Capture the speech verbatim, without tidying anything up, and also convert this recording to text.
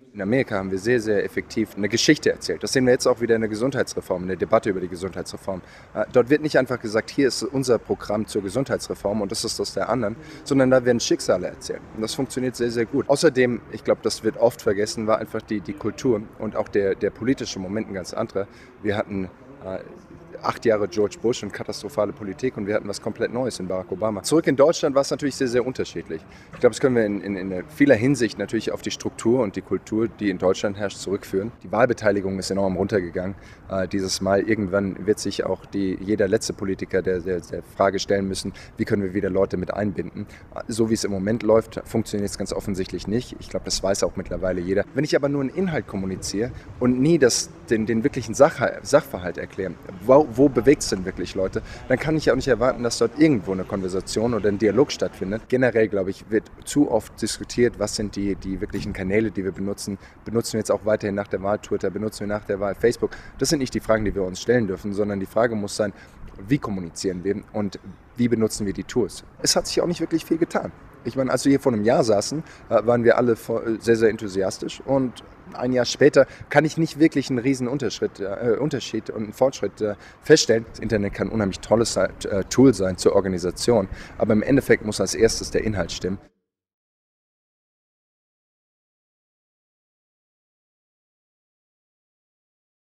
In Amerika haben wir sehr, sehr effektiv eine Geschichte erzählt. Das sehen wir jetzt auch wieder in der Gesundheitsreform, in der Debatte über die Gesundheitsreform. Äh, Dort wird nicht einfach gesagt, hier ist unser Programm zur Gesundheitsreform und das ist das der anderen, sondern da werden Schicksale erzählt. Und das funktioniert sehr, sehr gut. Außerdem, ich glaube, das wird oft vergessen, war einfach die, die Kultur und auch der, der politische Moment ein ganz anderer. Wir hatten äh, acht Jahre George Bush und katastrophale Politik und wir hatten was komplett Neues in Barack Obama. Zurück in Deutschland war es natürlich sehr, sehr unterschiedlich. Ich glaube, das können wir in, in, in vieler Hinsicht natürlich auf die Struktur und die Kultur, die in Deutschland herrscht, zurückführen. Die Wahlbeteiligung ist enorm runtergegangen. Äh, dieses Mal irgendwann wird sich auch die, jeder letzte Politiker der, der, der Frage stellen müssen, wie können wir wieder Leute mit einbinden. So wie es im Moment läuft, funktioniert es ganz offensichtlich nicht. Ich glaube, das weiß auch mittlerweile jeder. Wenn ich aber nur einen Inhalt kommuniziere und nie das, den, den wirklichen Sach, Sachverhalt erkläre, wo, wo bewegt es denn wirklich Leute, dann kann ich auch nicht erwarten, dass dort irgendwo eine Konversation oder ein Dialog stattfindet. Generell, glaube ich, wird zu oft diskutiert, was sind die, die wirklichen Kanäle, die wir benutzen. Benutzen wir jetzt auch weiterhin nach der Wahl Twitter, benutzen wir nach der Wahl Facebook. Das sind nicht die Fragen, die wir uns stellen dürfen, sondern die Frage muss sein, wie kommunizieren wir und wie benutzen wir die Tools. Es hat sich auch nicht wirklich viel getan. Ich meine, als wir hier vor einem Jahr saßen, waren wir alle sehr, sehr enthusiastisch und ein Jahr später kann ich nicht wirklich einen riesen Unterschied, äh, Unterschied und einen Fortschritt äh, feststellen. Das Internet kann ein unheimlich tolles äh, Tool sein zur Organisation, aber im Endeffekt muss als erstes der Inhalt stimmen.